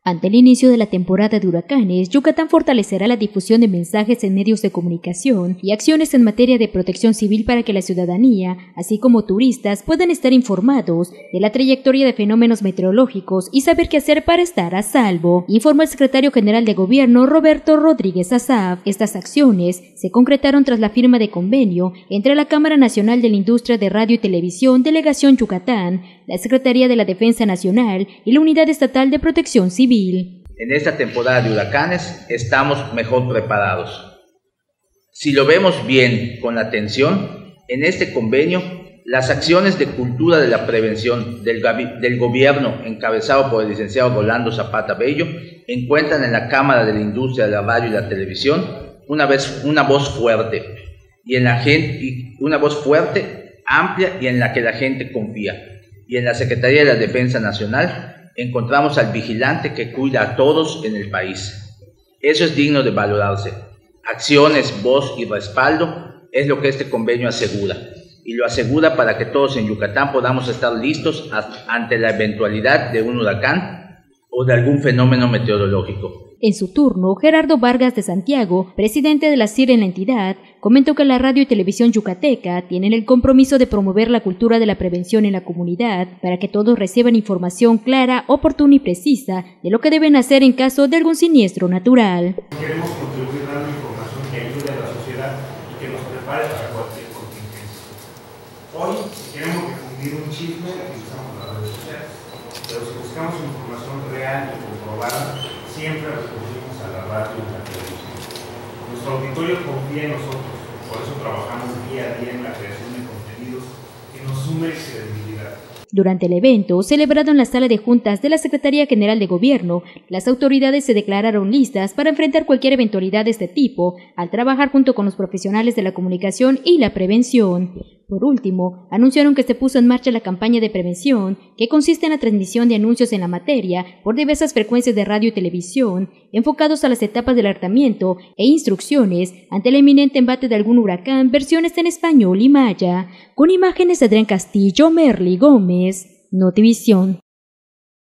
Ante el inicio de la temporada de huracanes, Yucatán fortalecerá la difusión de mensajes en medios de comunicación y acciones en materia de protección civil para que la ciudadanía, así como turistas, puedan estar informados de la trayectoria de fenómenos meteorológicos y saber qué hacer para estar a salvo, informó el secretario general de Gobierno, Roberto Rodríguez Assaf. Estas acciones se concretaron tras la firma de convenio entre la Cámara Nacional de la Industria de Radio y Televisión, Delegación Yucatán, la Secretaría de la Defensa Nacional y la Unidad Estatal de Protección Civil. En esta temporada de huracanes estamos mejor preparados. Si lo vemos bien con atención, en este convenio, las acciones de cultura de la prevención del gobierno encabezado por el licenciado Rolando Zapata Bello encuentran en la Cámara de la Industria de la Radio y la Televisión una voz fuerte una voz fuerte, amplia y en la que la gente confía. Y en la Secretaría de la Defensa Nacional encontramos al vigilante que cuida a todos en el país. Eso es digno de valorarse. Acciones, voz y respaldo es lo que este convenio asegura. Y lo asegura para que todos en Yucatán podamos estar listos ante la eventualidad de un huracán o de algún fenómeno meteorológico. En su turno, Gerardo Vargas de Santiago, presidente de la CIR en la entidad, comentó que la radio y televisión yucateca tienen el compromiso de promover la cultura de la prevención en la comunidad para que todos reciban información clara, oportuna y precisa de lo que deben hacer en caso de algún siniestro natural. Queremos contribuir dando información que ayude a la sociedad y que nos prepare para cualquier contingencia. Hoy, si queremos difundir un chisme, utilizamos las redes sociales, pero si buscamos información real y comprobada, siempre recurrimos a la radio y la televisión. Nuestro auditorio confía en nosotros, por eso trabajamos día a día en la creación de contenidos que nos sumen credibilidad. Durante el evento, celebrado en la sala de juntas de la Secretaría General de Gobierno, las autoridades se declararon listas para enfrentar cualquier eventualidad de este tipo, al trabajar junto con los profesionales de la comunicación y la prevención. Por último, anunciaron que se puso en marcha la campaña de prevención, que consiste en la transmisión de anuncios en la materia por diversas frecuencias de radio y televisión, enfocados a las etapas del alertamiento e instrucciones ante el inminente embate de algún huracán, versiones en español y maya. Con imágenes de Adrián Castillo, Merly Gómez, Notivisión.